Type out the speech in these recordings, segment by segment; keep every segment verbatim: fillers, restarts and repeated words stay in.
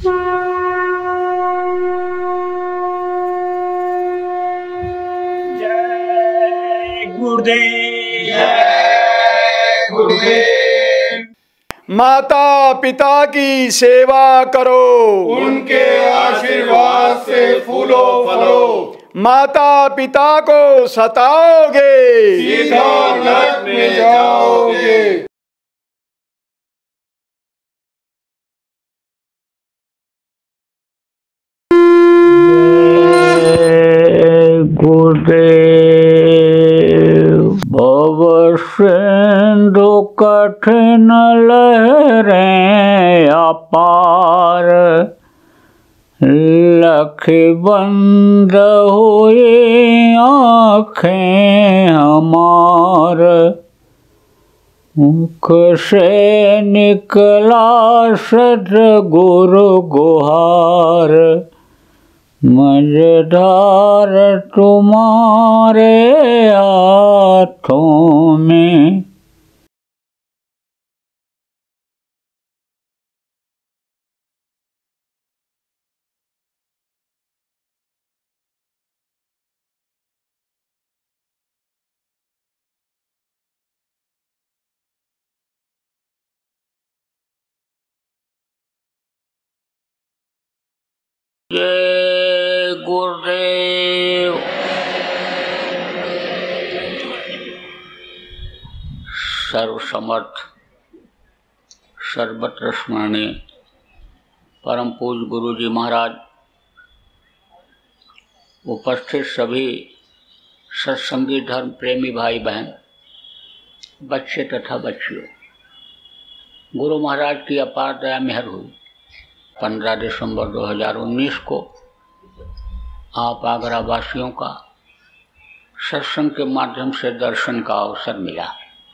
जय गुरुदेव, जय गुरुदेव। माता पिता की सेवा करो, उनके आशीर्वाद से फूलो फलो। माता पिता को सताओगे, सीधा नरक में जाओगे। गुरुदेव। भव सिंधु कठिन लहरें अपार, लख बंद हुई आँखें हमार। मुख से निकला सद्गुरु गुहार, मझधार तुम्हारे हाथों में। जय गुरुदेव। सर्वसमर्थ सर्वत्र स्मरणीय परम पूज्य गुरु जी महाराज, उपस्थित सभी सत्संगी धर्म प्रेमी भाई बहन, बच्चे तथा बच्चियों, गुरु महाराज की अपार दया मेहर हुई। पंद्रह दिसंबर दो हज़ार उन्नीस को आप आगरा वासियों का सत्संग के माध्यम से दर्शन का अवसर मिला।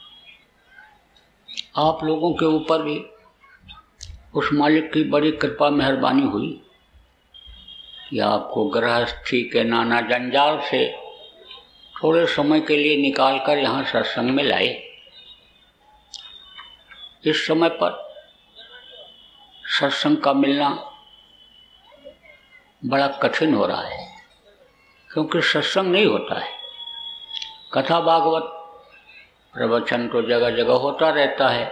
आप लोगों के ऊपर भी उस मालिक की बड़ी कृपा मेहरबानी हुई कि आपको गृहस्थी के नाना जंजाल से थोड़े समय के लिए निकालकर यहाँ सत्संग में लाए। इस समय पर सत्संग का मिलना बड़ा कठिन हो रहा है, क्योंकि सत्संग नहीं होता है। कथा भागवत प्रवचन तो जगह जगह होता रहता है।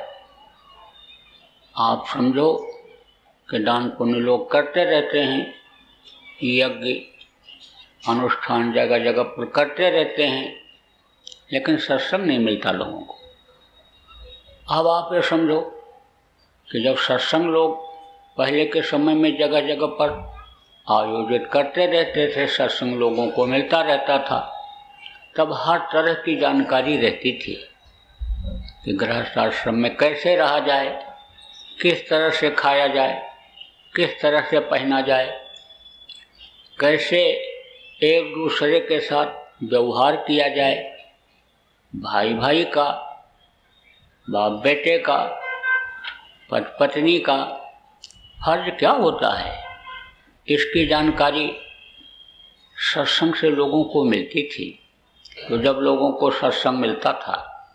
आप समझो कि दान पुण्य लोग करते रहते हैं, यज्ञ अनुष्ठान जगह जगह पर करते रहते हैं, लेकिन सत्संग नहीं मिलता लोगों को। अब आप ये समझो कि जब सत्संग लोग पहले के समय में जगह जगह पर आयोजित करते रहते थे, सत्संग लोगों को मिलता रहता था, तब हर तरह की जानकारी रहती थी कि गृहस्थ आश्रम में कैसे रहा जाए, किस तरह से खाया जाए, किस तरह से पहना जाए, कैसे एक दूसरे के साथ व्यवहार किया जाए, भाई भाई का, बाप बेटे का, पति पत्नी का फर्ज क्या होता है, इसकी जानकारी सत्संग से लोगों को मिलती थी। तो जब लोगों को सत्संग मिलता था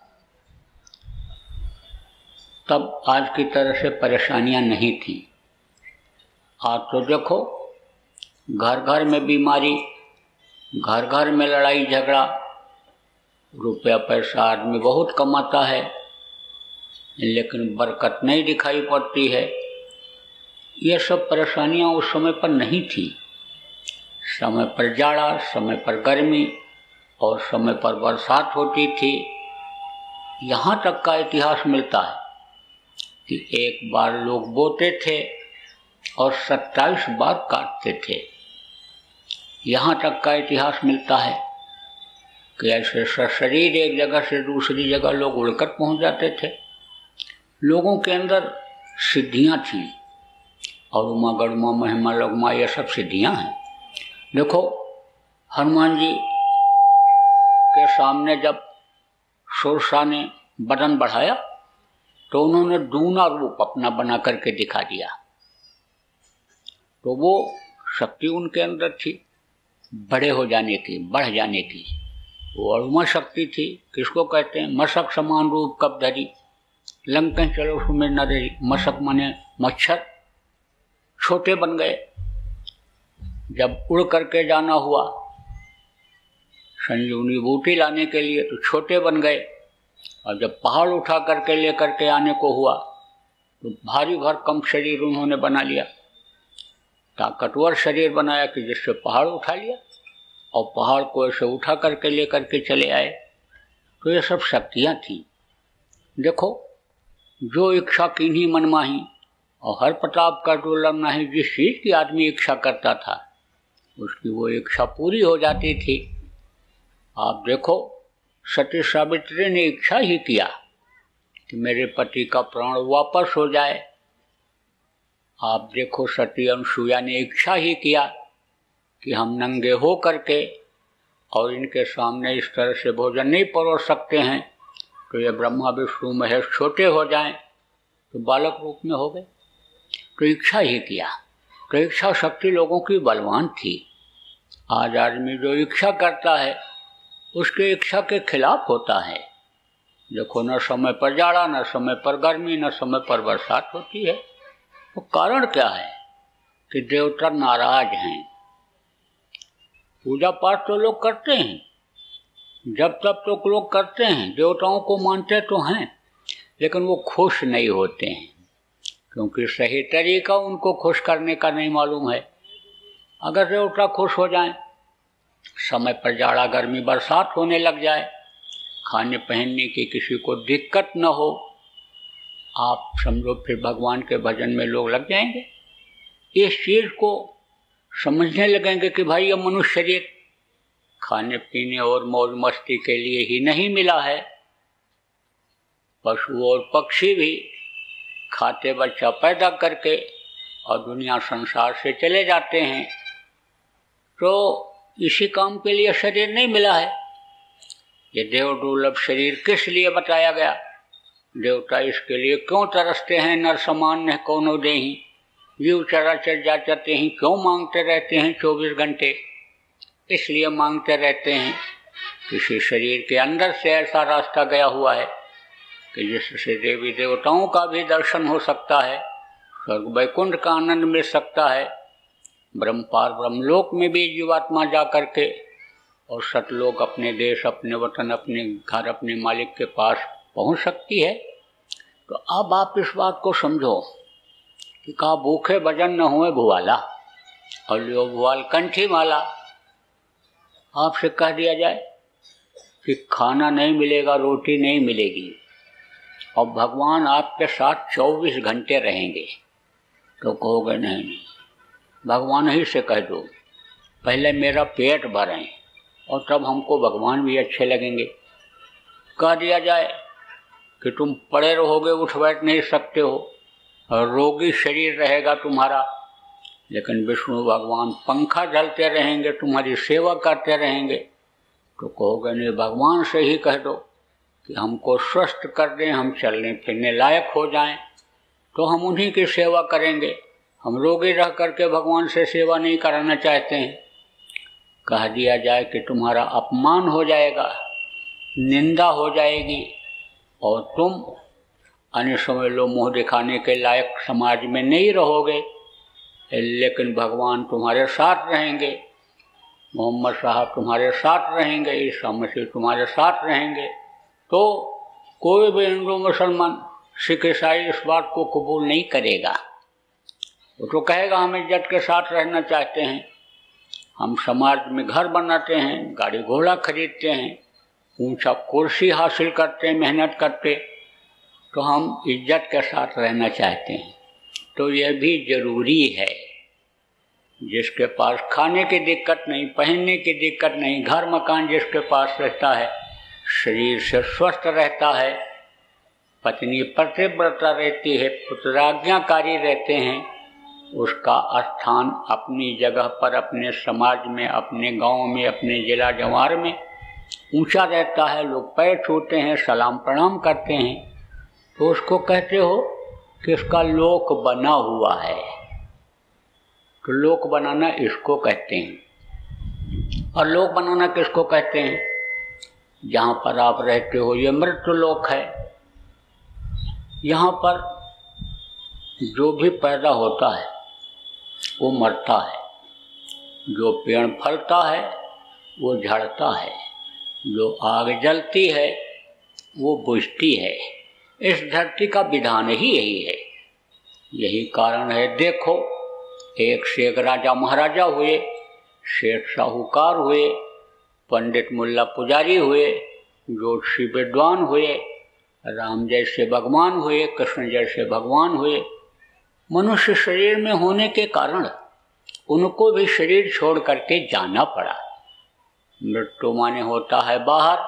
तब आज की तरह से परेशानियां नहीं थी। आज तो देखो, घर घर में बीमारी, घर घर में लड़ाई झगड़ा, रुपया पैसा आदमी बहुत कमाता है लेकिन बरकत नहीं दिखाई पड़ती है। ये सब परेशानियां उस समय पर नहीं थी। समय पर जाड़ा, समय पर गर्मी और समय पर बरसात होती थी। यहाँ तक का इतिहास मिलता है कि एक बार लोग बोते थे और सत्ताईस बार काटते थे। यहाँ तक का इतिहास मिलता है कि ऐसे सशरीर एक जगह से दूसरी जगह लोग उड़कर पहुँच जाते थे। लोगों के अंदर सिद्धियाँ थीं और उमा गढ़मा महिमा लगमा ये सब सिद्धियाँ हैं। देखो, हनुमान जी के सामने जब सुरसा ने बदन बढ़ाया तो उन्होंने दूना रूप अपना बना करके दिखा दिया। तो वो शक्ति उनके अंदर थी बड़े हो जाने की, बढ़ जाने की। वो अरुमा शक्ति थी। किसको कहते हैं? मशक समान रूप कब धरी, लंकन चलो सुमेर न रही। मशक माने मच्छर, छोटे बन गए। जब उड़ करके जाना हुआ संजीवनी बूटी लाने के लिए तो छोटे बन गए, और जब पहाड़ उठा करके ले करके आने को हुआ तो भारी भरकम शरीर उन्होंने बना लिया, ताकतवर शरीर बनाया कि जिससे पहाड़ उठा लिया और पहाड़ को ऐसे उठा करके ले करके चले आए। तो ये सब शक्तियाँ थी। देखो, जो इच्छा कीन्ही मन माही और हर प्रताप का दुर्लभ नहीं, जिस चीज की आदमी इच्छा करता था उसकी वो इच्छा पूरी हो जाती थी। आप देखो, सती सावित्री ने इच्छा ही किया कि मेरे पति का प्राण वापस हो जाए। आप देखो, सती अनुसुईया ने इच्छा ही किया कि हम नंगे हो करके और इनके सामने इस तरह से भोजन नहीं परोस सकते हैं, तो ये ब्रह्मा विष्णु महेश छोटे हो जाएं, तो बालक रूप में हो गए। तो इच्छा ही किया। तो इच्छा शक्ति लोगों की बलवान थी। आज आदमी जो इच्छा करता है उसके इच्छा के खिलाफ होता है। देखो, न समय पर जाड़ा, न समय पर गर्मी, न समय पर बरसात होती है। तो कारण क्या है कि देवता नाराज हैं। पूजा पाठ तो लोग करते हैं, जब तब तो लोग करते हैं, देवताओं को मानते तो हैं, लेकिन वो खुश नहीं होते हैं, क्योंकि सही तरीका उनको खुश करने का नहीं मालूम है। अगर देवता खुश हो जाएं, समय पर जाड़ा गर्मी बरसात होने लग जाए, खाने पहनने की किसी को दिक्कत न हो, आप समझो फिर भगवान के भजन में लोग लग जाएंगे। इस चीज को समझने लगेंगे कि भाई ये मनुष्य शरीर खाने पीने और मौज मस्ती के लिए ही नहीं मिला है। पशु और पक्षी भी खाते बच्चा पैदा करके और दुनिया संसार से चले जाते हैं, तो इसी काम के लिए शरीर नहीं मिला है। ये देव दुर्लभ शरीर किस लिए बताया गया? देवता इसके लिए क्यों तरसते हैं? नर समान न कौनो देही, जीव चराचर जाचते हैं, क्यों मांगते रहते हैं चौबीस घंटे? इसलिए मांगते रहते हैं किसी शरीर के अंदर से ऐसा रास्ता गया हुआ है कि जिससे देवी देवताओं का भी दर्शन हो सकता है, स्वर्ग वैकुंठ का आनंद मिल सकता है, ब्रह्म पार ब्रह्मलोक में भी जीवात्मा जा करके और सतलोक अपने देश, अपने वतन, अपने घर, अपने मालिक के पास पहुंच सकती है। तो अब आप इस बात को समझो कि कहा भूखे भजन न हुए भुआला और लियो भुआल कंठी माला। आपसे कह दिया जाए कि खाना नहीं मिलेगा, रोटी नहीं मिलेगी और भगवान आपके साथ चौबीस घंटे रहेंगे, तो कहोगे नहीं नहीं, भगवान ही से कह दो पहले मेरा पेट भरें और तब हमको भगवान भी अच्छे लगेंगे। कह दिया जाए कि तुम पड़े रहोगे, उठ बैठ नहीं सकते हो और रोगी शरीर रहेगा तुम्हारा, लेकिन विष्णु भगवान पंखा झलते रहेंगे, तुम्हारी सेवा करते रहेंगे, तो कहोगे नहीं, भगवान से ही कह दो कि हमको स्वस्थ कर दें, हम चलने फिरने लायक हो जाएं, तो हम उन्हीं की सेवा करेंगे। हम रोगी रह करके भगवान से सेवा नहीं कराना चाहते हैं। कह दिया जाए कि तुम्हारा अपमान हो जाएगा, निंदा हो जाएगी और तुम अन्य समझ लो मुँह दिखाने के लायक समाज में नहीं रहोगे, लेकिन भगवान तुम्हारे साथ रहेंगे, मोहम्मद साहब तुम्हारे साथ रहेंगे, ईसा मसीह तुम्हारे साथ रहेंगे। तो कोई भी हिंदू मुसलमान सिख ईसाई इस बात को कबूल नहीं करेगा। वो तो कहेगा हम इज्जत के साथ रहना चाहते हैं, हम समाज में घर बनाते हैं, गाड़ी घोड़ा खरीदते हैं, ऊंचा कुर्सी हासिल करते हैं, मेहनत करते, तो हम इज्जत के साथ रहना चाहते हैं। तो यह भी जरूरी है। जिसके पास खाने की दिक्कत नहीं, पहनने की दिक्कत नहीं, घर मकान जिसके पास रहता है, शरीर से स्वस्थ रहता है, पत्नी पतिव्रता रहती है, पुत्राज्ञाकारी रहते हैं, उसका स्थान अपनी जगह पर, अपने समाज में, अपने गांव में, अपने जिला जवार में ऊंचा रहता है। लोग पैर छूते हैं, सलाम प्रणाम करते हैं, तो उसको कहते हो कि इसका लोक बना हुआ है। तो लोक बनाना इसको कहते हैं। और लोक बनाना किसको कहते हैं? जहाँ पर आप रहते हो ये मृत्यु लोक है। यहाँ पर जो भी पैदा होता है वो मरता है, जो पेड़ फलता है वो झड़ता है, जो आग जलती है वो बुझती है। इस धरती का विधान ही यही है। यही कारण है, देखो एक से एक राजा महाराजा हुए, शेठ साहूकार हुए, पंडित मुल्ला पुजारी हुए, ज्योतिषी विद्वान हुए, राम जैसे भगवान हुए, कृष्ण जैसे भगवान हुए। मनुष्य शरीर में होने के कारण उनको भी शरीर छोड़ करके जाना पड़ा। मृत्यु माने होता है बाहर।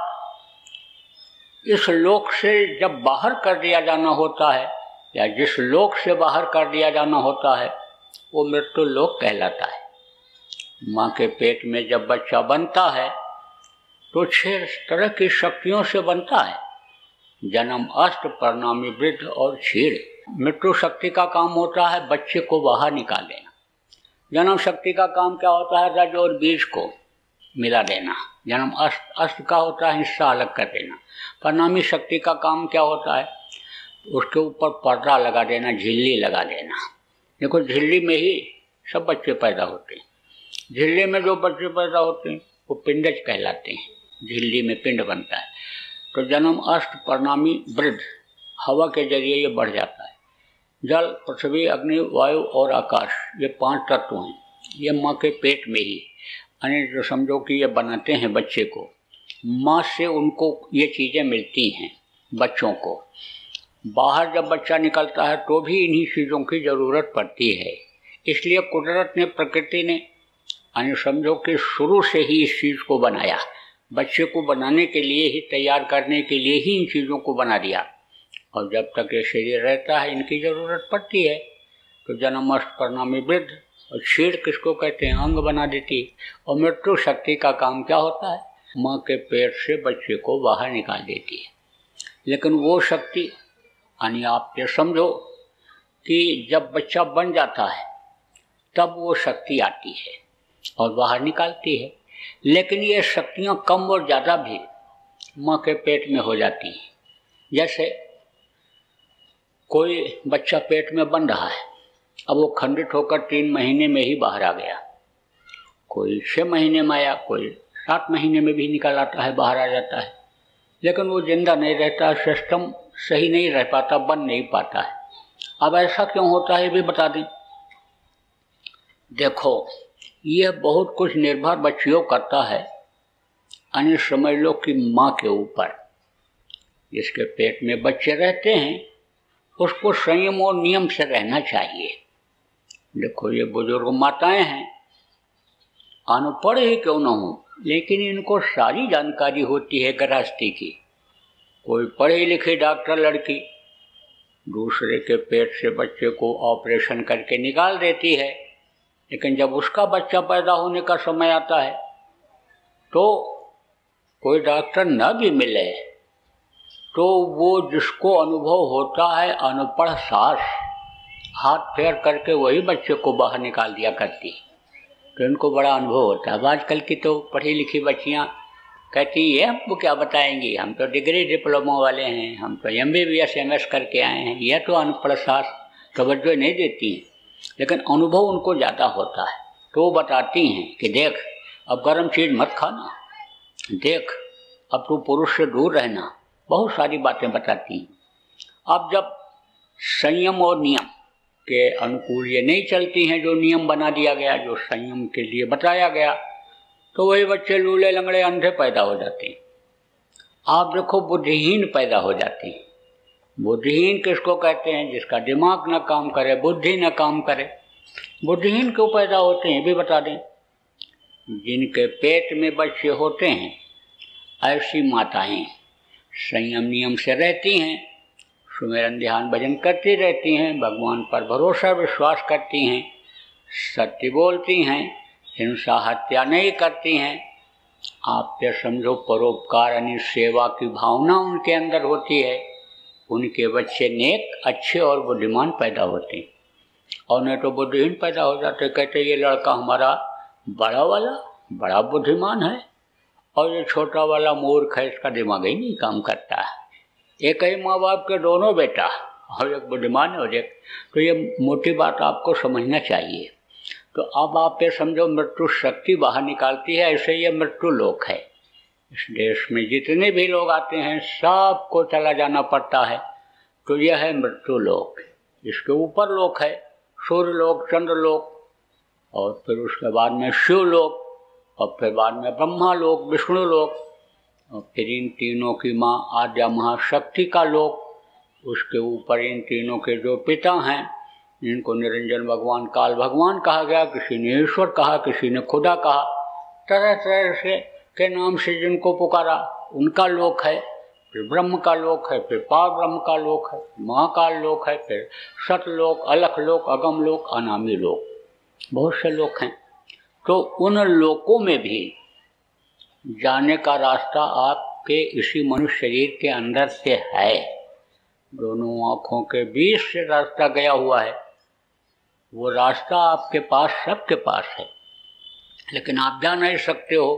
इस लोक से जब बाहर कर दिया जाना होता है, या जिस लोक से बाहर कर दिया जाना होता है, वो मृत्यु लोक कहलाता है। माँ के पेट में जब बच्चा बनता है तो छह तरह की शक्तियों से बनता है, जन्म, अष्ट, परिणामी, वृद्ध और क्षीण। मृत्यु शक्ति का काम होता है बच्चे को बाहर निकाल देना। जन्म शक्ति का काम क्या होता है? रज और बीज को मिला देना। जन्म अष्ट अष्ट का होता है हिस्सा अलग कर देना। परिणामी शक्ति का काम क्या होता है? उसके ऊपर पर्दा लगा देना, झिल्ली लगा देना। देखो झिल्ली में ही सब बच्चे पैदा होते हैं। झिल्ली में जो बच्चे पैदा होते हैं वो पिंडज कहलाते हैं। झिल्ली में पिंड बनता है। तो जन्म, अष्ट, परिणामी, वृद्ध, हवा के जरिए ये बढ़ जाता है। जल, पृथ्वी, अग्नि, वायु और आकाश, ये पांच तत्व हैं। ये माँ के पेट में ही, यानी जो समझो कि ये बनाते हैं बच्चे को। माँ से उनको ये चीज़ें मिलती हैं बच्चों को। बाहर जब बच्चा निकलता है तो भी इन्हीं चीज़ों की ज़रूरत पड़ती है। इसलिए कुदरत ने, प्रकृति ने, यानी समझो कि शुरू से ही इस चीज़ को बनाया। बच्चे को बनाने के लिए ही, तैयार करने के लिए ही इन चीज़ों को बना दिया। और जब तक ये शरीर रहता है इनकी ज़रूरत पड़ती है। तो जन्म, अष्ट, परिणामी, वृद्ध और क्षीण किसको कहते हैं? अंग बना देती है। और मृत्यु शक्ति का काम क्या होता है? माँ के पेट से बच्चे को बाहर निकाल देती है। लेकिन वो शक्ति, यानी आप ये समझो कि जब बच्चा बन जाता है तब वो शक्ति आती है और बाहर निकालती है। लेकिन ये शक्तियाँ कम और ज़्यादा भी माँ के पेट में हो जाती हैं। जैसे कोई बच्चा पेट में बन रहा है, अब वो खंडित होकर तीन महीने में ही बाहर आ गया। कोई छः महीने में आया, कोई सात महीने में भी निकल आता है, बाहर आ जाता है। लेकिन वो जिंदा नहीं रहता, सिस्टम सही नहीं रह पाता, बन नहीं पाता है। अब ऐसा क्यों होता है ये भी बता दें। देखो यह बहुत कुछ निर्भर बच्चियों करता है, यानी समझ लो कि माँ के ऊपर। जिसके पेट में बच्चे रहते हैं उसको संयम और नियम से रहना चाहिए। देखो ये बुजुर्ग माताएं हैं, अनपढ़ ही क्यों न हो, लेकिन इनको सारी जानकारी होती है गृहस्थी की। कोई पढ़ी लिखी डॉक्टर लड़की दूसरे के पेट से बच्चे को ऑपरेशन करके निकाल देती है। लेकिन जब उसका बच्चा पैदा होने का समय आता है तो कोई डॉक्टर न भी मिले तो वो जिसको अनुभव होता है, अनपढ़ सास हाथ फेर करके वही बच्चे को बाहर निकाल दिया करती। तो इनको बड़ा अनुभव होता है। अब आजकल की तो पढ़ी लिखी बच्चियाँ कहती ये हमको क्या बताएंगी, हम तो डिग्री डिप्लोमा वाले हैं, हम तो M B B S M S करके आए हैं। यह तो अनपढ़ सास तवज्जो नहीं देती हैं। लेकिन अनुभव उनको ज़्यादा होता है तो वो बताती हैं कि देख अब गर्म चीज़ मत खाना, देख अब तू पुरुष से दूर रहना, बहुत सारी बातें बताती हैं। अब जब संयम और नियम के अनुकूल ये नहीं चलती हैं, जो नियम बना दिया गया, जो संयम के लिए बताया गया, तो वही बच्चे लूले लंगड़े अंधे पैदा हो जाते हैं। आप देखो बुद्धिहीन पैदा हो जाते हैं। बुद्धिहीन किसको कहते हैं? जिसका दिमाग न काम करे, बुद्धि न काम करे। बुद्धिहीन क्यों पैदा होते हैं भी बता दें। जिनके पेट में बच्चे होते हैं ऐसी माताएं संयम नियम से रहती हैं, सुमेरन ध्यान भजन करती रहती हैं, भगवान पर भरोसा विश्वास करती हैं, सत्य बोलती हैं, हिंसा हत्या नहीं करती हैं। आप ये समझो परोपकार यानी सेवा की भावना उनके अंदर होती है। उनके बच्चे नेक, अच्छे और बुद्धिमान पैदा होते हैं। और नहीं तो बुद्धिहीन पैदा हो जाते। कहते ये लड़का हमारा बड़ा वाला बड़ा बुद्धिमान है और ये छोटा वाला मूर्ख है, इसका दिमाग ही नहीं काम करता है। एक ही माँ बाप के दोनों बेटा और एक बुद्धिमान है और एक, तो ये मोटी बात आपको समझना चाहिए। तो अब आप ये समझो मृत्यु शक्ति बाहर निकालती है, ऐसे ये मृत्यु लोक है। इस देश में जितने भी लोग आते हैं सबको चला जाना पड़ता है, तो यह है मृत्यु लोक। इसके ऊपर लोक है सूर्य लोक, चंद्र लोक, और फिर उसके बाद में शिव लोक, और फिर बाद में ब्रह्मा लोक, विष्णु लोक, और फिर इन तीनों की माँ आद्या महाशक्ति का लोक। उसके ऊपर इन तीनों के जो पिता हैं, जिनको निरंजन भगवान, काल भगवान कहा गया, किसी ने ईश्वर कहा, किसी ने खुदा कहा, तरह तरह से के नाम से जिनको पुकारा, उनका लोक है। फिर ब्रह्म का लोक है, फिर पार ब्रह्म का लोक है, महाकाल लोक है, फिर सतलोक, अलख लोक, अगम लोक, अनामी लोक, बहुत से लोक हैं। तो उन लोकों में भी जाने का रास्ता आपके इसी मनुष्य शरीर के अंदर से है। दोनों आँखों के बीच से रास्ता गया हुआ है। वो रास्ता आपके पास, सबके पास है, लेकिन आप जा नहीं सकते हो।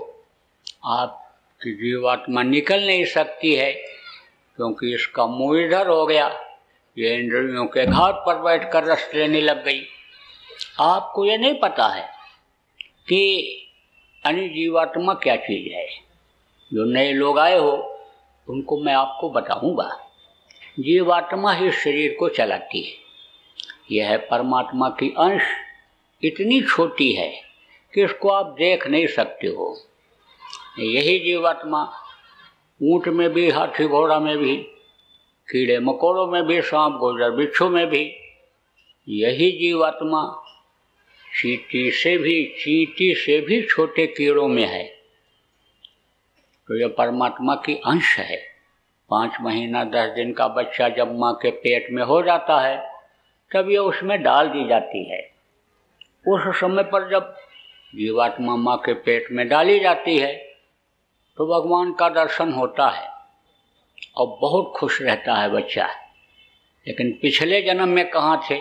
आपकी जीवात्मा निकल नहीं सकती है, क्योंकि इसका मुँह इधर हो गया, ये इंद्रियों के घाट पर बैठकर रस लेने लग गई। आपको ये नहीं पता है कि अन्य जीवात्मा क्या चीज़ है। जो नए लोग आए हो उनको मैं आपको बताऊंगा। जीवात्मा ही शरीर को चलाती है। यह है परमात्मा की अंश, इतनी छोटी है कि इसको आप देख नहीं सकते हो। यही जीवात्मा ऊंट में भी, हाथी घोड़ा में भी, कीड़े मकोड़ों में भी, सांप गोजर बिच्छू में भी, यही जीवात्मा चींटी से भी चींटी से भी छोटे कीड़ों में है। तो यह परमात्मा की अंश है। पाँच महीना दस दिन का बच्चा जब माँ के पेट में हो जाता है, तब यह उसमें डाल दी जाती है। उस समय पर जब जीवात्मा माँ के पेट में डाली जाती है, तो भगवान का दर्शन होता है और बहुत खुश रहता है बच्चा। लेकिन पिछले जन्म में कहाँ थे,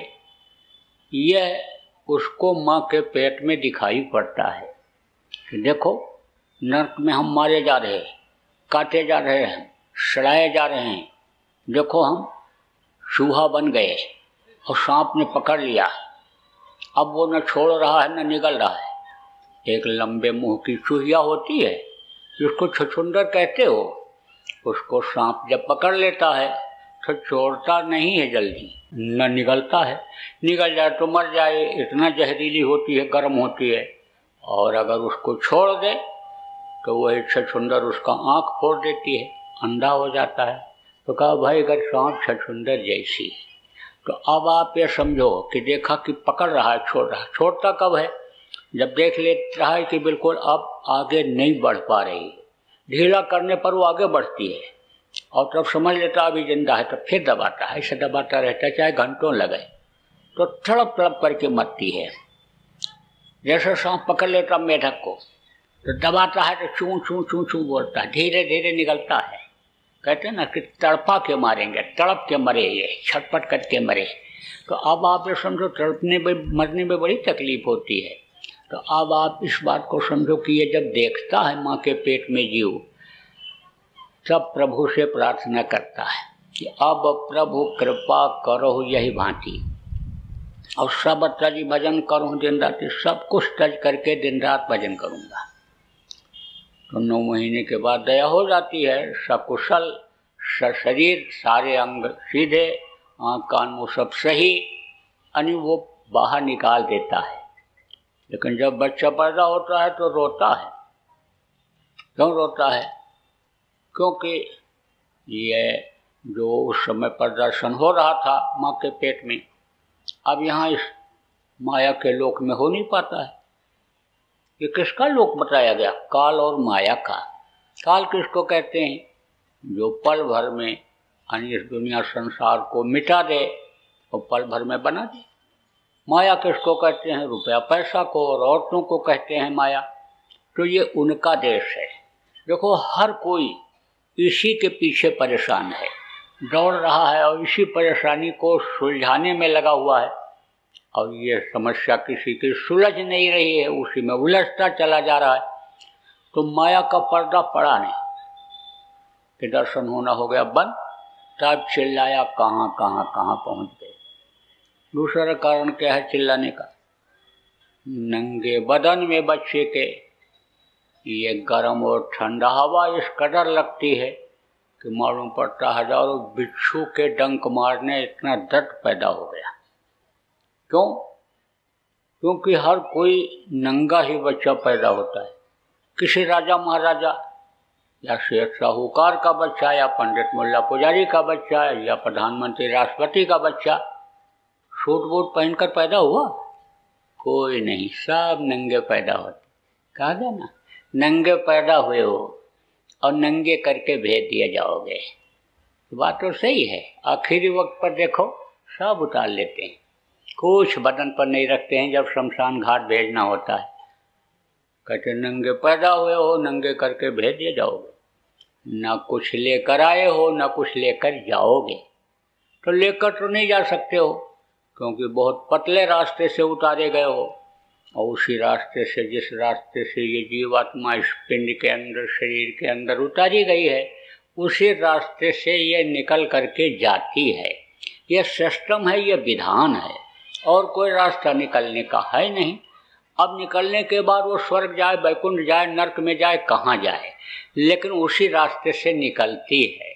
यह उसको माँ के पेट में दिखाई पड़ता है कि देखो नरक में हम मारे जा रहे हैं, काटे जा रहे हैं, सड़ाए जा रहे हैं। देखो हम चूहा बन गए और सांप ने पकड़ लिया, अब वो न छोड़ रहा है न निगल रहा है। एक लंबे मुंह की चूहिया होती है, जिसको छछुंदर कहते हो, उसको सांप जब पकड़ लेता है तो छोड़ता नहीं है जल्दी, न निगलता है। निगल जाए तो मर जाए, इतना जहरीली होती है, गर्म होती है। और अगर उसको छोड़ दे तो वही छछुंदर उसका आँख फोड़ देती है, अंधा हो जाता है। तो कहा भाई अगर सांप छछुंदर जैसी है, तो अब आप ये समझो कि देखा कि पकड़ रहा है, छोड़ रहा है। छोड़ता कब है, जब देख ले रहा है कि बिल्कुल अब आगे नहीं बढ़ पा रही, ढीला करने पर वो आगे बढ़ती है, और तब समझ लेता अभी जिंदा है, तब फिर दबाता है। ऐसे दबाता रहता है चाहे घंटों लगे, तो तड़प तड़प करके मरती है। जैसे सांप पकड़ लेता मेढक को, तो दबाता है तो चूं चूं चूं चूं बोलता है, धीरे धीरे निकलता है। कहते हैं ना कि तड़पा के मारेंगे, तड़प के मरे, ये छटपट करके मरे। तो अब आप ये समझो तड़पने में, मरने में बड़ी तकलीफ होती है। तो अब आप इस बात को समझो कि ये जब देखता है माँ के पेट में जीव, तब प्रभु से प्रार्थना करता है कि अब प्रभु कृपा करो यही भांति, और सब तज भजन करूँ दिन रात, सब कुछ तज करके दिन रात भजन करूँगा। तो नौ महीने के बाद दया हो जाती है, सकुशल, शरीर सारे अंग सीधे, आँख कान मुँह सब सही, यानी वो बाहर निकाल देता है। लेकिन जब बच्चा पैदा होता है तो रोता है। क्यों रोता है? क्योंकि ये जो उस समय पर दर्शन हो रहा था माँ के पेट में, अब यहाँ इस माया के लोक में हो नहीं पाता है। ये किसका लोक बताया गया? काल और माया का। काल किसको कहते हैं? जो पल भर में यानी इस दुनिया संसार को मिटा दे और पल भर में बना दे। माया किसको कहते हैं? रुपया पैसा को और औरतों को कहते हैं माया। तो ये उनका देश है। देखो हर कोई इसी के पीछे परेशान है, दौड़ रहा है और इसी परेशानी को सुलझाने में लगा हुआ है, और ये समस्या किसी की सुलझ नहीं रही है, उसी में उलझता चला जा रहा है। तो माया का पर्दा पड़ा नहीं कि दर्शन होना हो गया बंद, तब चिल्लाया कहाँ कहाँ कहाँ पहुँच गए। दूसरा कारण क्या है चिल्लाने का? नंगे बदन में बच्चे के ये गर्म और ठंडा हवा इस कदर लगती है कि मालूम पड़ता हजारों बिच्छू के डंक मारने इतना दर्द पैदा हो गया। क्यों? क्योंकि हर कोई नंगा ही बच्चा पैदा होता है। किसी राजा महाराजा या शेठ साहूकार का बच्चा या पंडित मुल्ला पुजारी का बच्चा या प्रधानमंत्री राष्ट्रपति का बच्चा सूट बूट पहनकर पैदा हुआ? कोई नहीं, सब नंगे पैदा होते। कहा गया ना, नंगे पैदा हुए हो और नंगे करके भेज दिए जाओगे। बात तो सही है। आखिरी वक्त पर देखो सब उतार लेते हैं, कुछ बदन पर नहीं रखते हैं। जब शमशान घाट भेजना होता है कहते नंगे पैदा हुए हो, नंगे करके भेज दिए जाओगे। ना कुछ लेकर आए हो ना कुछ लेकर जाओगे। तो लेकर तो नहीं जा सकते हो क्योंकि बहुत पतले रास्ते से उतारे गए हो, और उसी रास्ते से, जिस रास्ते से ये जीवात्मा इस पिंड के अंदर, शरीर के अंदर उतारी गई है, उसी रास्ते से ये निकल करके जाती है। ये सिस्टम है, ये विधान है, और कोई रास्ता निकलने का है नहीं। अब निकलने के बाद वो स्वर्ग जाए, वैकुंठ जाए, नरक में जाए, कहाँ जाए, लेकिन उसी रास्ते से निकलती है।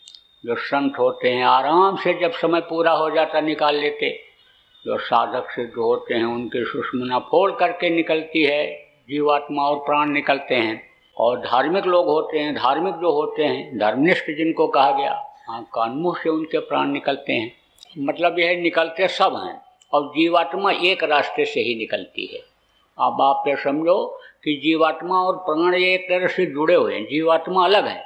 जो संत होते हैं आराम से जब समय पूरा हो जाता निकाल लेते। जो साधक सिद्ध होते हैं उनके सुषुम्ना फोड़ करके निकलती है जीवात्मा और प्राण निकलते हैं। और धार्मिक लोग होते हैं, धार्मिक जो होते हैं, धर्मनिष्ठ जिनको कहा गया, हाँ, कान मुंह से उनके प्राण निकलते हैं। मतलब यह निकलते सब हैं और जीवात्मा एक रास्ते से ही निकलती है। अब आप ये समझो कि जीवात्मा और प्राण ये एक तरह से जुड़े हुए हैं। जीवात्मा अलग है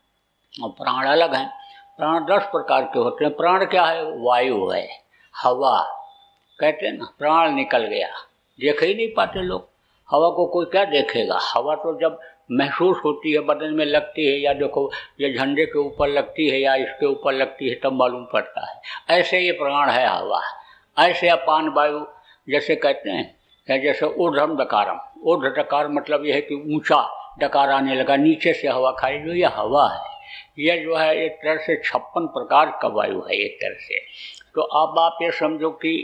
और प्राण अलग है। प्राण दस प्रकार के होते हैं। प्राण क्या है? वायु है, हवा कहते हैं ना। प्राण निकल गया, देख ही नहीं पाते लोग। हवा को कोई क्या देखेगा? हवा तो जब महसूस होती है, बदन में लगती है, या देखो ये झंडे के ऊपर लगती है या इसके ऊपर लगती है, तब मालूम पड़ता है। ऐसे ये प्राण है हवा। ऐसे अपान वायु जैसे कहते हैं, या जैसे ऊर्ध्वम डकारम। ऊर्ध्व डकार मतलब यह है कि ऊंचा डकार आने लगा, नीचे से हवा खाई, जो ये हवा है, यह जो है एक तरह से छप्पन प्रकार का वायु है एक तरह से। तो अब आप ये समझो कि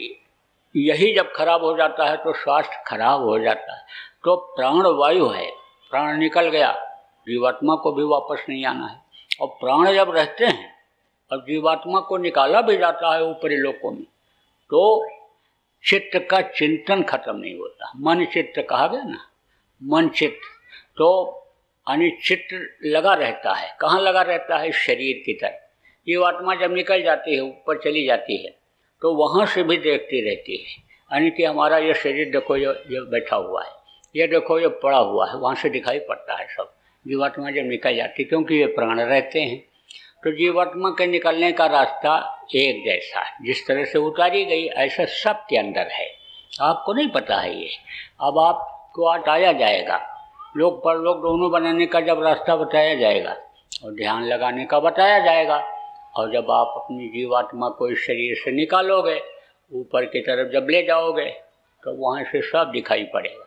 यही जब खराब हो जाता है तो स्वास्थ्य खराब हो जाता है। तो प्राण वायु है, प्राण निकल गया, जीवात्मा को भी वापस नहीं आना है। और प्राण जब रहते हैं और जीवात्मा को निकाला भी जाता है ऊपरी लोकों में, तो चित्त का चिंतन खत्म नहीं होता। मन चित्त कहा गया ना, मन चित्त। तो यानी चित्त लगा रहता है। कहाँ लगा रहता है? शरीर की तरफ। जीवात्मा जब निकल जाती है, ऊपर चली जाती है, तो वहाँ से भी देखती रहती है। यानी कि हमारा ये शरीर देखो, ये ये बैठा हुआ है, ये देखो ये पड़ा हुआ है, वहाँ से दिखाई पड़ता है सब। जीवात्मा जब निकल जाती, क्योंकि ये प्राण रहते हैं, तो जीवात्मा के निकलने का रास्ता एक जैसा है। जिस तरह से उतारी गई ऐसा सब के अंदर है। आपको नहीं पता है ये। अब आपको बताया जाएगा, लोक परलोक दोनों बनाने का जब रास्ता बताया जाएगा और ध्यान लगाने का बताया जाएगा। और जब आप अपनी जीवात्मा को इस शरीर से निकालोगे, ऊपर की तरफ जब ले जाओगे, तो वहाँ से सब दिखाई पड़ेगा।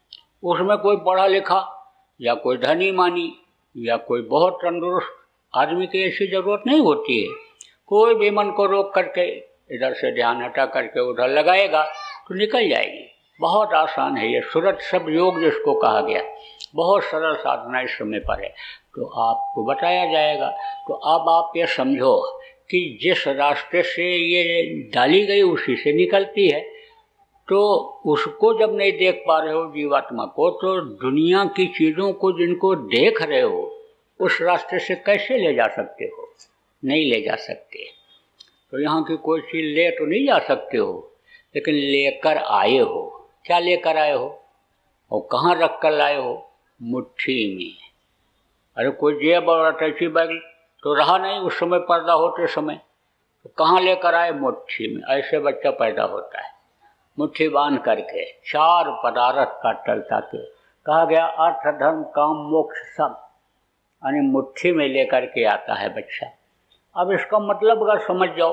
उसमें कोई पढ़ा लिखा या कोई धनी मानी या कोई बहुत तंदुरुस्त आदमी की ऐसी जरूरत नहीं होती है। कोई भी मन को रोक करके इधर से ध्यान हटा करके उधर लगाएगा तो निकल जाएगी। बहुत आसान है ये सूरत सब योग जिसको कहा गया, बहुत सरल साधना इस समय पर है। तो आपको बताया जाएगा। तो अब आप ये समझो कि जिस रास्ते से ये डाली गई उसी से निकलती है। तो उसको जब नहीं देख पा रहे हो जीवात्मा को, तो दुनिया की चीज़ों को जिनको देख रहे हो उस रास्ते से कैसे ले जा सकते हो? नहीं ले जा सकते। तो यहाँ की कोई चीज़ ले तो नहीं जा सकते हो, लेकिन लेकर आए हो। क्या लेकर आए हो और कहाँ रख कर लाए हो? मुट्ठी में। अरे कोई जेब और अटैची बैग तो रहा नहीं उस समय, पैदा होते समय। तो कहाँ लेकर आए? मुट्ठी में। ऐसे बच्चा पैदा होता है मुट्ठी बांध करके, चार पदार्थ का टलता के। कहा गया अर्थ धर्म काम मोक्ष सब यानी मुट्ठी में लेकर के आता है बच्चा। अब इसका मतलब अगर समझ जाओ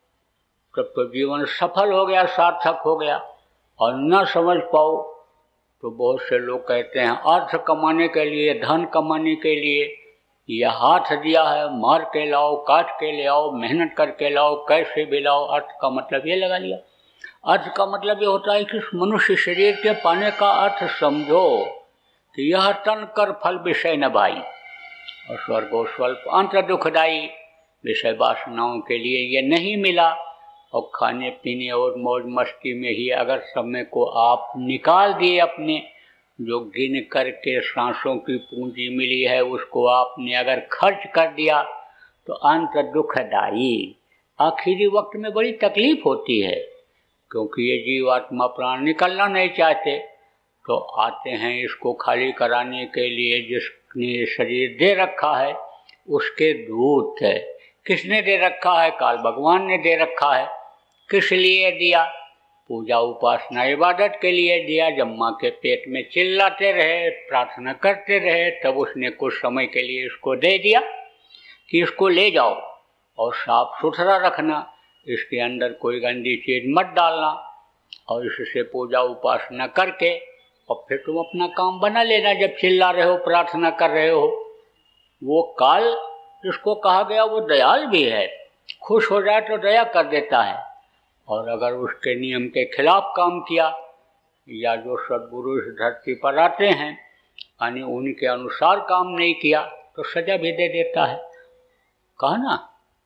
तब तो जीवन सफल हो गया, सार्थक हो गया। और न समझ पाओ तो बहुत से लोग कहते हैं अर्थ कमाने के लिए, धन कमाने के लिए यह हाथ दिया है, मार के लाओ, काट के ले आओ, मेहनत करके लाओ, कैसे भी लाओ। अर्थ का मतलब ये लगा लिया। अर्थ का मतलब ये होता है कि मनुष्य शरीर के पाने का अर्थ समझो कि यह तन कर फल विषय न भाई, और स्वर्गो स्वल्प अंत दुखदाई, विषय वासनाओं के लिए ये नहीं मिला। और खाने पीने और मौज मस्ती में ही अगर समय को आप निकाल दिए, अपने जो गिन करके सांसों की पूंजी मिली है उसको आपने अगर खर्च कर दिया तो अंत दुखदाई, आखिरी वक्त में बड़ी तकलीफ होती है, क्योंकि ये जीवात्मा प्राण निकलना नहीं चाहते तो आते हैं इसको खाली कराने के लिए। जिसने शरीर दे रखा है उसके दूत है। किसने दे रखा है? काल भगवान ने दे रखा है। किस लिए दिया? पूजा उपासना इबादत के लिए दिया। जब माँ के पेट में चिल्लाते रहे, प्रार्थना करते रहे, तब उसने कुछ समय के लिए इसको दे दिया कि इसको ले जाओ और साफ सुथरा रखना, इसके अंदर कोई गंदी चीज मत डालना, और इससे पूजा उपासना करके और फिर तुम अपना काम बना लेना। जब चिल्ला रहे हो, प्रार्थना कर रहे हो, वो काल जिसको कहा गया वो दयाल भी है, खुश हो जाए तो दया कर देता है। और अगर उसके नियम के खिलाफ काम किया या जो सद्गुरु इस धरती पर आते हैं यानी उनके अनुसार काम नहीं किया तो सजा भी दे देता है। कहा ना,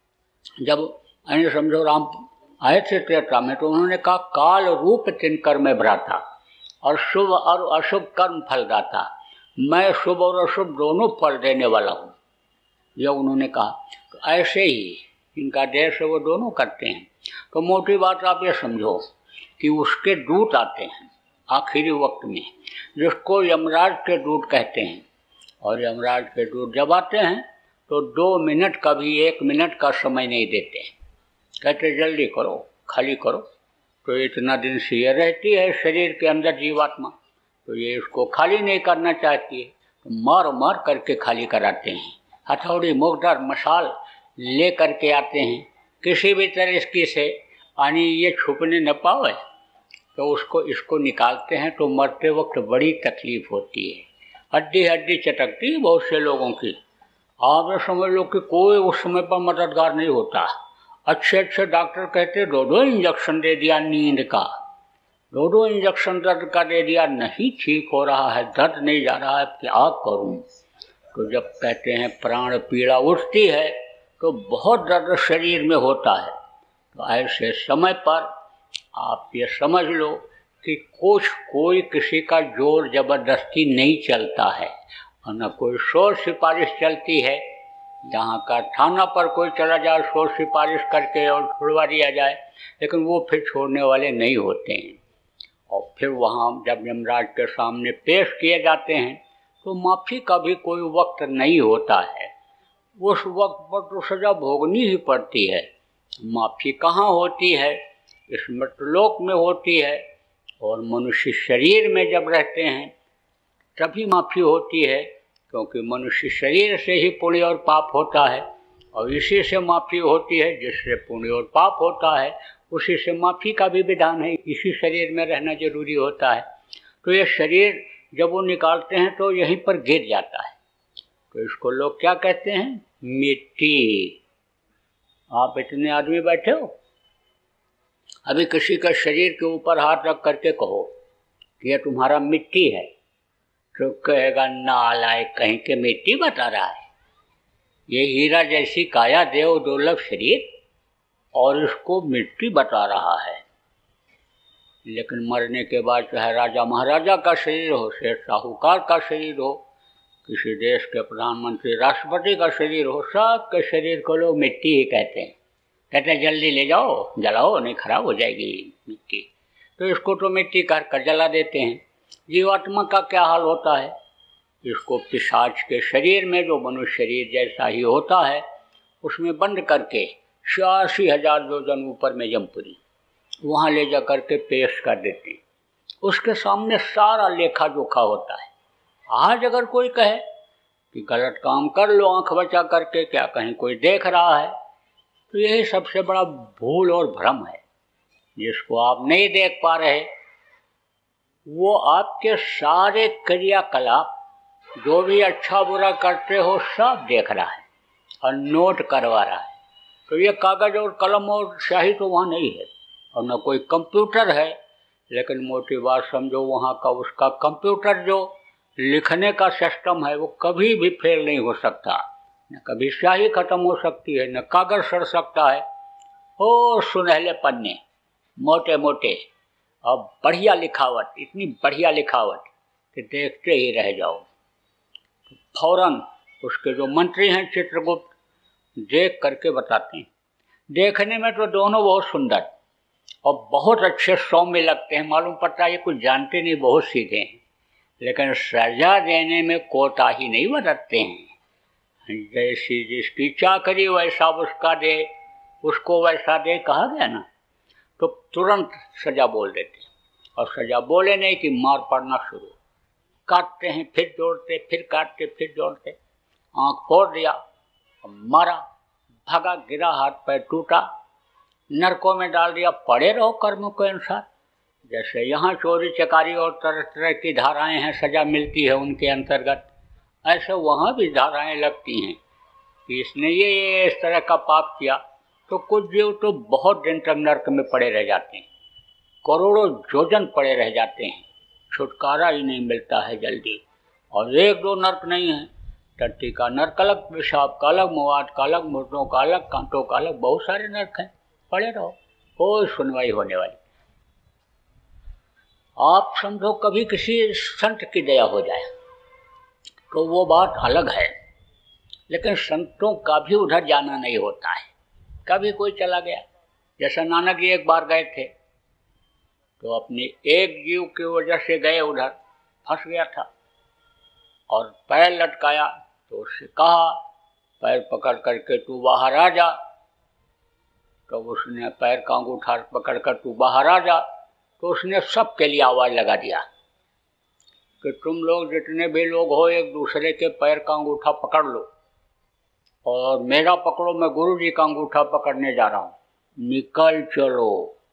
जब यानी समझो राम आए थे त्रेता में तो उन्होंने कहा काल रूप तिनकर में भ्राता और शुभ और अशुभ कर्म फलदाता, मैं शुभ और अशुभ दोनों फल देने वाला हूँ, यह उन्होंने कहा। तो ऐसे ही इनका देश है वो दोनों करते हैं। तो मोटी बात आप ये समझो कि उसके दूत आते हैं आखिरी वक्त में, जिसको यमराज के दूत कहते हैं। और यमराज के दूत जब आते हैं तो दो मिनट का भी एक मिनट का समय नहीं देते, कहते जल्दी करो, खाली करो। तो इतना दिन से ये रहती है शरीर के अंदर जीवात्मा, तो ये इसको खाली नहीं करना चाहती है, तो मार मार करके खाली कराते हैं। हथौड़ी मुकदर मशाल ले करके आते हैं किसी भी तरह से, यानी ये छुपने न पावे, तो उसको इसको निकालते हैं। तो मरते वक्त बड़ी तकलीफ होती है, हड्डी हड्डी चटकती है बहुत से लोगों की। आप ये समझ लो कि कोई उस समय पर मददगार नहीं होता। अच्छे अच्छे डॉक्टर कहते दो दो इंजेक्शन दे दिया नींद का, दो दो इंजेक्शन दर्द का दे दिया, नहीं ठीक हो रहा है, दर्द नहीं जा रहा है, क्या करूं? तो जब कहते हैं प्राण पीड़ा उठती है तो बहुत दर्द शरीर में होता है। तो ऐसे समय पर आप ये समझ लो कि कुछ कोई किसी का जोर जबरदस्ती नहीं चलता है और न कोई शोर सिफारिश चलती है। जहाँ का थाना पर कोई चला जाए शोर सिफारिश करके और छुड़वा दिया जाए, लेकिन वो फिर छोड़ने वाले नहीं होते हैं। और फिर वहाँ जब यमराज के सामने पेश किए जाते हैं तो माफ़ी का भी कोई वक्त नहीं होता है, उस वक्त पर तो सजा भोगनी ही पड़ती है। माफ़ी कहाँ होती है? इस मृतलोक में होती है, और मनुष्य शरीर में जब रहते हैं तभी माफ़ी होती है, क्योंकि मनुष्य शरीर से ही पुण्य और पाप होता है, और इसी से माफ़ी होती है। जिससे पुण्य और पाप होता है उसी से माफ़ी का भी विधान है, इसी शरीर में रहना जरूरी होता है। तो ये शरीर जब वो निकालते हैं तो यहीं पर गिर जाता है, तो इसको लोग क्या कहते हैं? मिट्टी। आप इतने आदमी बैठे हो, अभी किसी का शरीर के ऊपर हाथ रख करके कहो कि ये तुम्हारा मिट्टी है, तो कहेगा नालायक कहीं के मिट्टी बता रहा है, ये हीरा जैसी काया देव दुर्लभ शरीर और इसको मिट्टी बता रहा है। लेकिन मरने के बाद चाहे राजा महाराजा का शरीर हो, सेठ साहूकार का शरीर हो, किसी देश के प्रधानमंत्री राष्ट्रपति का शरीर हो, सब के शरीर को लोग मिट्टी ही कहते हैं। कहते हैं जल्दी ले जाओ, जलाओ, नहीं खराब हो जाएगी मिट्टी। तो इसको तो मिट्टी कर कर जला देते हैं। जीवात्मा का क्या हाल होता है? इसको पिशाच के शरीर में, जो मनुष्य शरीर जैसा ही होता है, उसमें बंद करके छियासी हजार योजन ऊपर में जमपुरी, वहाँ ले जा करके पेश कर देते हैं। उसके सामने सारा लेखा जोखा होता है। आज अगर कोई कहे कि गलत काम कर लो आंख बचा करके, क्या कहीं कोई देख रहा है, तो यही सबसे बड़ा भूल और भ्रम है। जिसको आप नहीं देख पा रहे वो आपके सारे क्रियाकलाप जो भी अच्छा बुरा करते हो सब देख रहा है और नोट करवा रहा है। तो ये कागज और कलम और स्याही तो वहाँ नहीं है, और न कोई कंप्यूटर है, लेकिन मोटी बात समझो वहाँ का उसका कंप्यूटर जो लिखने का सिस्टम है वो कभी भी फेल नहीं हो सकता, न कभी स्याही खत्म हो सकती है, न कागज सड़ सकता है। ओ सुनहले पन्ने मोटे मोटे और बढ़िया लिखावट, इतनी बढ़िया लिखावट कि देखते ही रह जाओ। तो फौरन उसके जो मंत्री हैं चित्रगुप्त देख करके बताते हैं। देखने में तो दोनों बहुत सुंदर और बहुत अच्छे सौम्य लगते हैं, मालूम पड़ता है ये कुछ जानते नहीं, बहुत सीधे हैं, लेकिन सजा देने में कोताही नहीं बरतते हैं। जैसी जिसकी चाकरी वैसा उसका दे, उसको वैसा दे कहा गया ना, तो तुरंत सजा बोल देते हैं। और सजा बोले नहीं कि मार पड़ना शुरू, काटते हैं फिर जोड़ते, फिर काटते फिर जोड़ते, आँख फोड़ दिया, मारा, भागा, गिरा, हाथ पैर टूटा, नरकों में डाल दिया, पड़े रहो कर्म के अनुसार। जैसे यहाँ चोरी चकारी और तरह तरह की धाराएं हैं, सजा मिलती है उनके अंतर्गत, ऐसे वहाँ भी धाराएं लगती हैं कि इसने ये, ये इस तरह का पाप किया। तो कुछ जीव तो बहुत दिन तक नरक में पड़े रह जाते हैं, करोड़ों योजन पड़े रह जाते हैं, छुटकारा ही नहीं मिलता है जल्दी। और एक दो नरक नहीं है, टट्टी का नरक अलग, पेशाब का अलग, मवाद का अलग, मुर्दों का अलग, कांटों का अलग, बहुत सारे नरक हैं, पड़े रहो, कोई सुनवाई होने वाली। आप समझो कभी किसी संत की दया हो जाए तो वो बात अलग है, लेकिन संतों का भी उधर जाना नहीं होता है। कभी कोई चला गया, जैसा नानक जी एक बार गए थे तो अपने एक जीव की वजह से गए, उधर फंस गया था और पैर लटकाया, तो उससे कहा पैर पकड़ करके तू बाहर आ जा। तो उसने पैर का अंगूठा पकड़ कर तू बाहर आ जा, तो उसने सबके लिए आवाज लगा दिया कि तुम लोग जितने भी लोग हो एक दूसरे के पैर का अंगूठा पकड़ लो और मेरा पकड़ो, मैं गुरु जी का अंगूठा पकड़ने जा रहा हूँ, निकल चलो।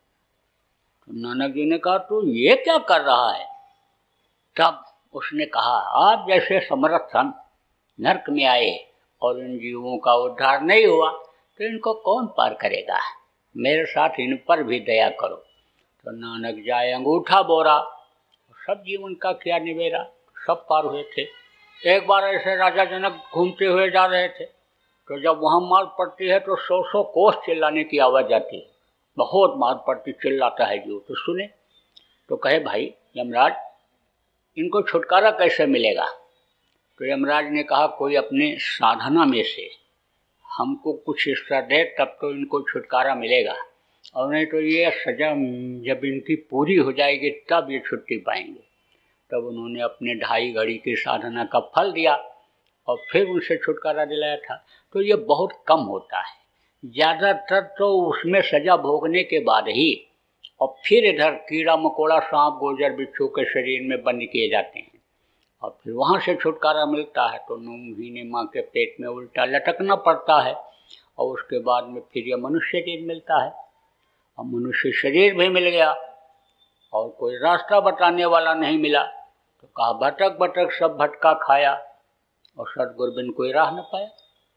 तो नानक जी ने कहा तू ये क्या कर रहा है? तब उसने कहा आप जैसे समर्थ संत नरक में आए और इन जीवों का उद्धार नहीं हुआ तो इनको कौन पार करेगा, मेरे साथ इन पर भी दया करो। तो नानक जाए अंगूठा बोरा, सब जीवन का किया निबेरा, सब पार हुए थे। एक बार ऐसे राजा जनक घूमते हुए जा रहे थे, तो जब वहाँ मार पड़ती है तो सौ सौ कोस चिल्लाने की आवाज़ आती है, बहुत मार पड़ती, चिल्लाता है जीव। तो सुने तो कहे भाई यमराज इनको छुटकारा कैसे मिलेगा? तो यमराज ने कहा कोई अपने साधना में से हमको कुछ हिस्सा दे तब तो इनको छुटकारा मिलेगा, और नहीं तो ये सजा जब इनकी पूरी हो जाएगी तब ये छुट्टी पाएंगे। तब उन्होंने अपने ढाई घड़ी की साधना का फल दिया और फिर उनसे छुटकारा दिलाया था। तो ये बहुत कम होता है, ज़्यादातर तो उसमें सजा भोगने के बाद ही और फिर इधर कीड़ा मकोड़ा सांप गोजर बिच्छू के शरीर में बंद किए जाते हैं और फिर वहाँ से छुटकारा मिलता है। तो नौ महीने माँ के पेट में उल्टा लटकना पड़ता है और उसके बाद में फिर यह मनुष्य शरीर मिलता है। और मनुष्य शरीर भी मिल गया और कोई रास्ता बताने वाला नहीं मिला, तो कहा भटक भटक सब भटका खाया और सदगुरु बिन कोई राह न पाया।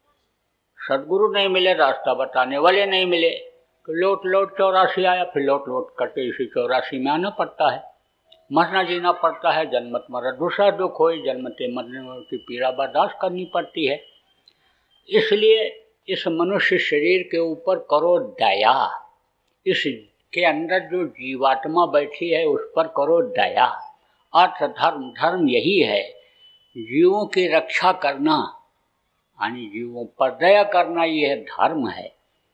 सदगुरु नहीं मिले, रास्ता बताने वाले नहीं मिले, तो लौट लौट चौरासी आया, फिर लौट लौट करके इसी चौरासी में आना पड़ता है, मरना जीना पड़ता है। जन्मत मरद दूसरा दुख हो, जन्मते मरने की पीड़ा बर्दाश्त करनी पड़ती है। इसलिए इस मनुष्य शरीर के ऊपर करो दया, इसके अंदर जो जीवात्मा बैठी है उस पर करो दया। अर्थ धर्म धर्म यही है, जीवों की रक्षा करना, यानी जीवों पर दया करना, यह धर्म है।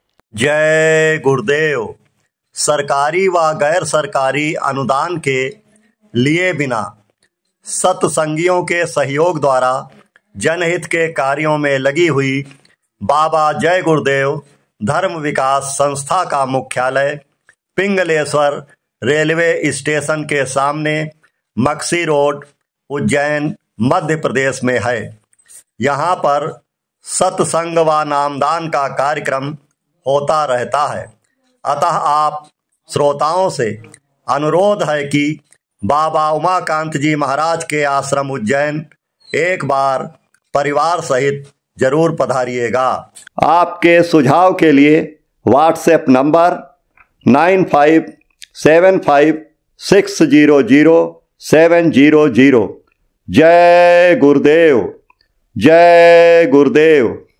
जय गुरुदेव। सरकारी व गैर सरकारी अनुदान के लिए बिना सत्संगियों के सहयोग द्वारा जनहित के कार्यों में लगी हुई बाबा जय गुरुदेव धर्म विकास संस्था का मुख्यालय पिंगलेश्वर रेलवे स्टेशन के सामने मक्सी रोड उज्जैन मध्य प्रदेश में है। यहाँ पर सत्संग व नामदान का कार्यक्रम होता रहता है। अतः आप श्रोताओं से अनुरोध है कि बाबा उमाकांत जी महाराज के आश्रम उज्जैन एक बार परिवार सहित जरूर पधारिएगा। आपके सुझाव के लिए WhatsApp number nine five seven five six zero zero seven zero zero. जय गुरुदेव, जय गुरुदेव।